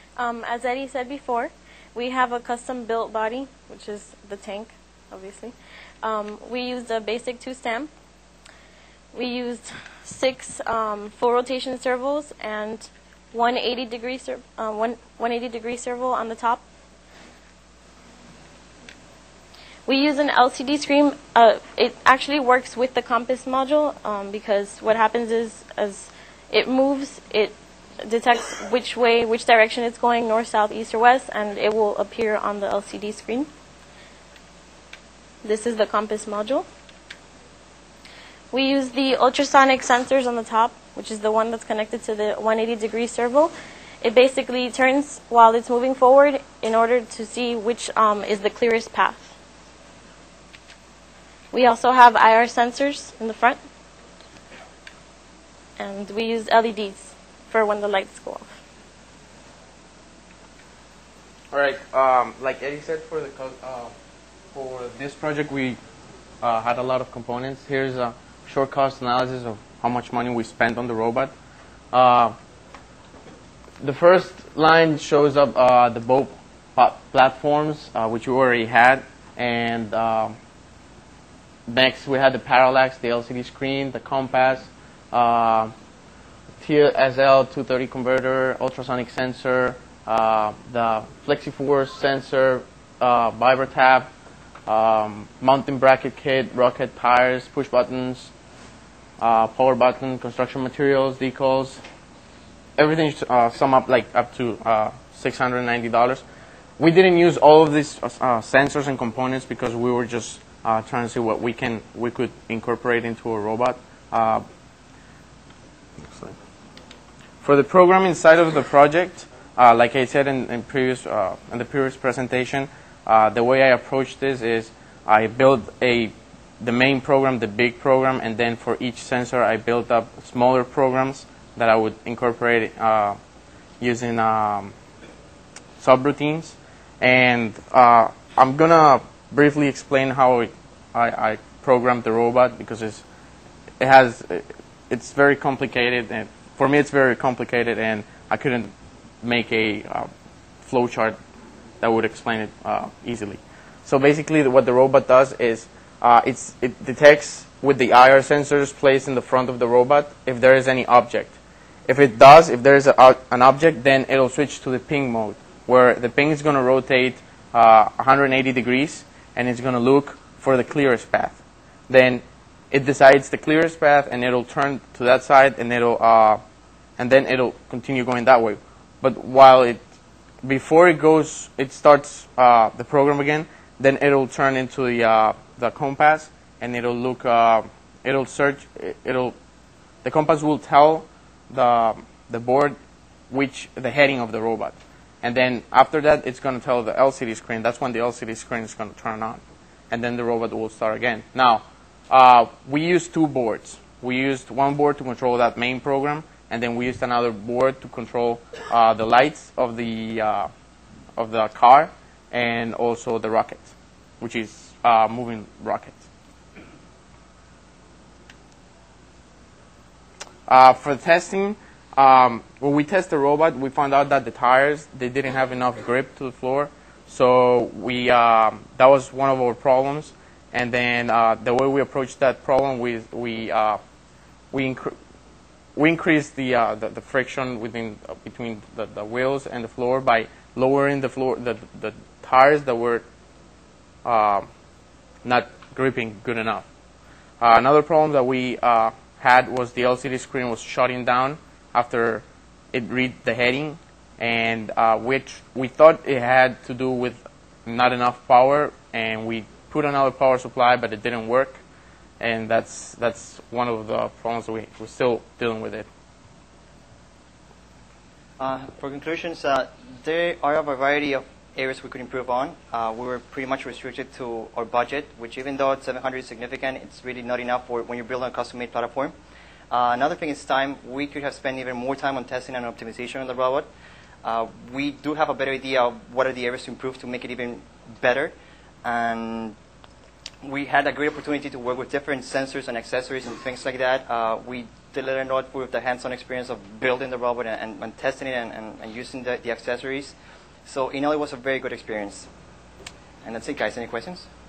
As Eddie said before, we have a custom-built body, which is the tank, obviously. We used a basic 2-stem. We used 6 full rotation servos and 180-degree servo on the top. We use an LCD screen. It actually works with the compass module because what happens is as it moves, it detects which direction it's going, north, south, east, or west, and it will appear on the LCD screen. This is the compass module. We use the ultrasonic sensors on the top, which is the one that's connected to the 180-degree servo. It basically turns while it's moving forward in order to see which is the clearest path. We also have IR sensors in the front, and we use LEDs for when the lights go off. All right. Like Eddie said, for this project, we had a lot of components. Here's a short cost analysis of how much money we spent on the robot. The first line shows up the boat platforms, which we already had, and next we had the parallax, the LCD screen, the compass, TSL 230 converter, ultrasonic sensor, the FlexiForce sensor, Viber tab, mounting bracket kit, rocket tires, push buttons, power button, construction materials, decals. Everything sum up like up to $690. We didn't use all of these sensors and components because we were just trying to see what we could incorporate into a robot. For the programming side of the project, like I said in the previous presentation, the way I approached this is I built the main program, the big program, and then for each sensor I built up smaller programs that I would incorporate using subroutines. And I'm gonna briefly explain how I programmed the robot because it's very complicated, and for me it's very complicated, and I couldn't make a flowchart that would explain it easily. So basically, what the robot does is it detects with the IR sensors placed in the front of the robot if there is any object. If there is an object, then it'll switch to the ping mode, where the ping is going to rotate 180 degrees, and it's going to look for the clearest path. Then it decides the clearest path, and it'll turn to that side, and then it'll continue going that way. But before it starts the program again, then it'll turn into the compass, and it'll look. It'll search. The compass will tell the board the heading of the robot, and then after that, it's going to tell the LCD screen. That's when the LCD screen is going to turn on, and then the robot will start again. Now, we used 2 boards. We used one board to control that main program, and then we used another board to control the lights of the car and also the rocket, which is moving rocket. For testing, when we test the robot, we found out that the tires, they didn't have enough grip to the floor, so that was one of our problems. And then the way we approached that problem, we increased the friction between the wheels and the floor by lowering the tires that were not gripping good enough. Another problem that we had was the LCD screen was shutting down after it read the heading, and which we thought it had to do with not enough power, and we put another power supply, but it didn't work, and that's one of the problems we're still dealing with it. For conclusions, there are a variety of areas we could improve on. We were pretty much restricted to our budget, which even though $700 is significant, it's really not enough for when you're building a custom-made platform. Another thing is time. We could have spent even more time on testing and optimization on the robot. We do have a better idea of what are the areas to improve to make it even better. And we had a great opportunity to work with different sensors and accessories and things like that. We they let her know with the hands-on experience of building the robot and testing it and using the accessories. So in all, it was a very good experience. And that's it, guys. Any questions?